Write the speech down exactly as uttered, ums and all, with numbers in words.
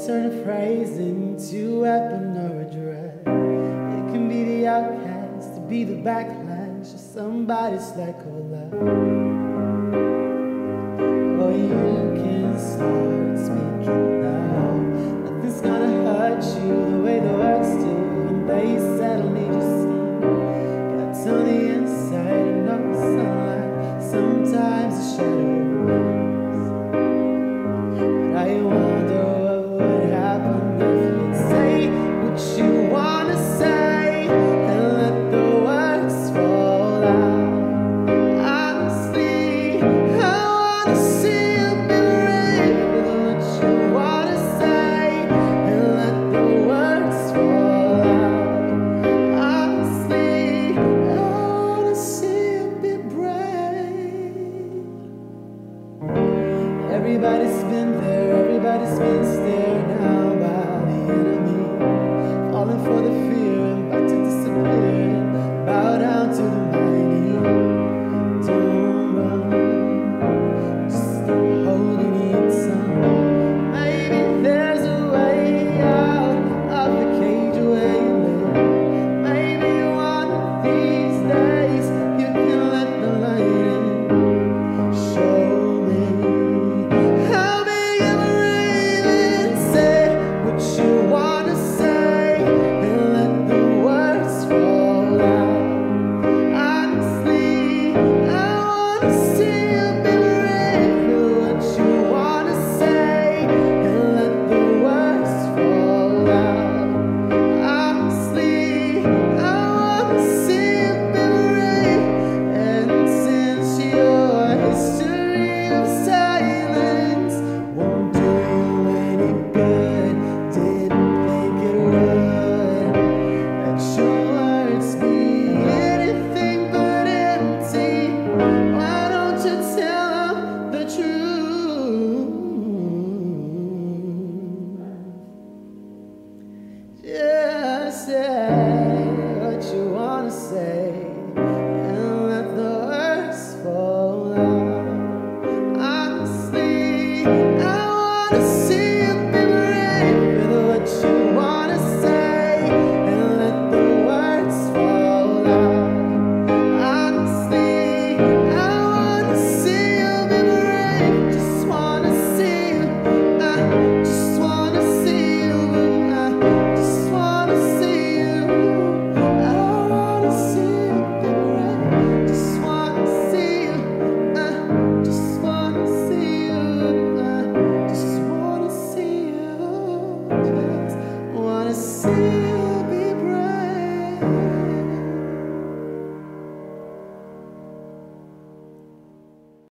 turn a phrase into a weapon or a dread. It can be the outcast, to be the backlash of somebody's lack of love. Or you can start speaking now. Nothing's gonna hurt you the way the words do when they suddenly just seem got on the inside and no sunlight. Sometimes a shadow. I wonder what would happen if you'd say what you wanna say and let the words fall out. Honestly, I wanna see you be brave with what you wanna say and let the words fall out. Honestly, I wanna see you be brave. Everybody's been there, everybody's been stared down by the enemy, falling for the fear and about to disappear. Bow down to the mighty. Don't run, just keep holding your tongue. Maybe there's a way out of the cage where you live. Maybe one of these days you can let the light in. Show just say what you wanna say and let the words fall out. Honestly, I wanna see you be brave with what you wanna say and let the words fall out. Honestly, I wanna see you be brave. Just wanna see you. I just wanna see you. I just wanna see you. I wanna see you be brave. Just wanna see you. I just wanna see you. I just wanna see you. Just wanna see you.